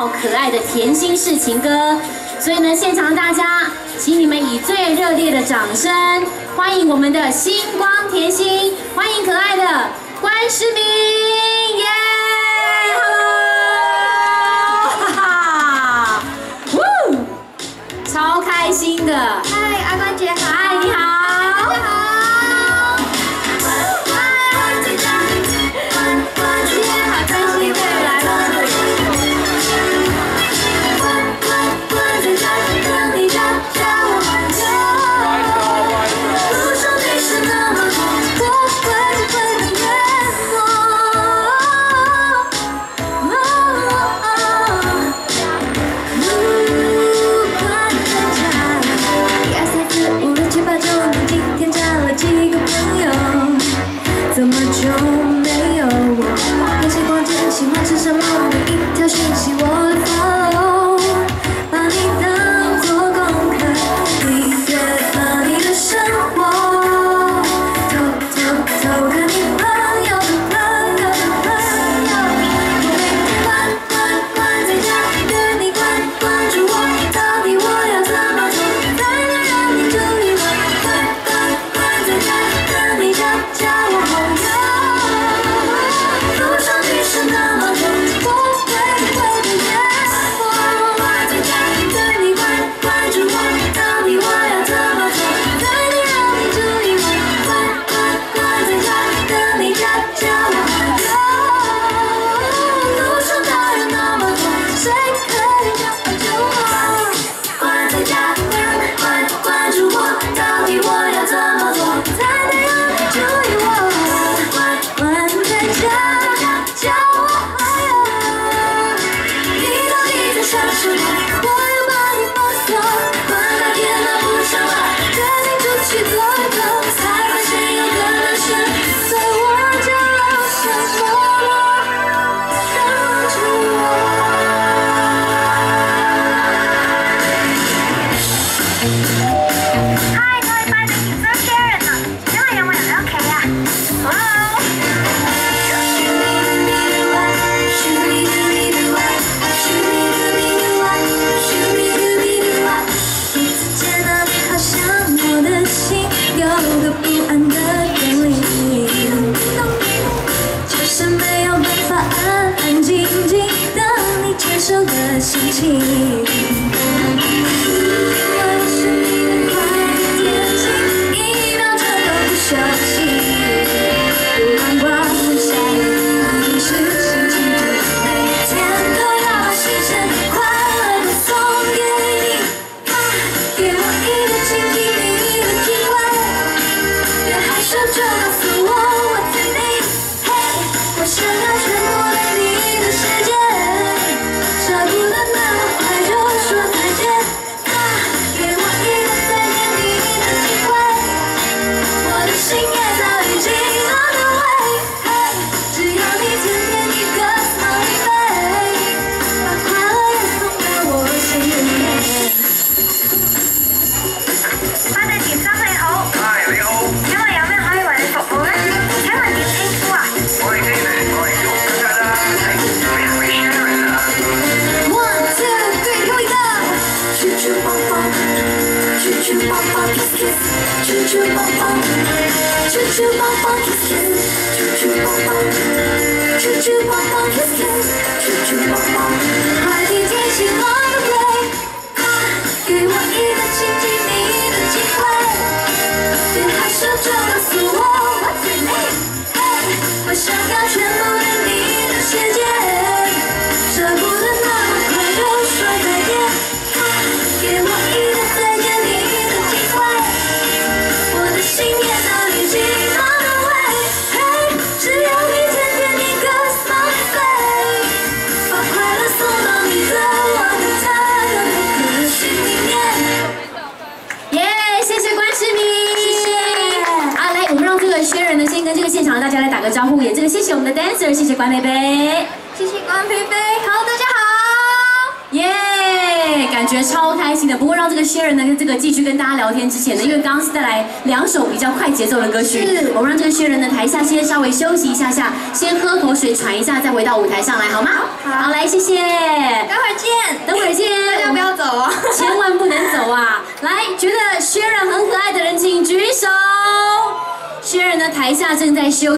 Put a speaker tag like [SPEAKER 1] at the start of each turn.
[SPEAKER 1] 好可爱的甜心式情歌。所以呢，现场大家，请你们以最热烈的掌声欢迎我们的星光甜心，欢迎可爱的关诗敏，耶 ！Hello， 哈哈，呜，超开心的。嗨，阿关姐好，嗨，你好。
[SPEAKER 2] 心情。
[SPEAKER 1] 大家来打个招呼，也这个谢谢我们的 dancer， 谢谢关贝贝，
[SPEAKER 2] 谢谢关贝贝。好，大家好，
[SPEAKER 1] 耶，感觉超开心的。不过让这个 Sharon 呢，这个继续跟大家聊天之前呢，因为刚刚是带来2首比较快节奏的歌曲，我们让这个 Sharon 呢台下先稍微休息一下下，先喝口水喘一下，再回到舞台上来，好吗？好，来，谢谢。
[SPEAKER 2] 待会儿
[SPEAKER 1] 来，觉得Sharon很可爱的人请举手。Sharon呢，台下正在休。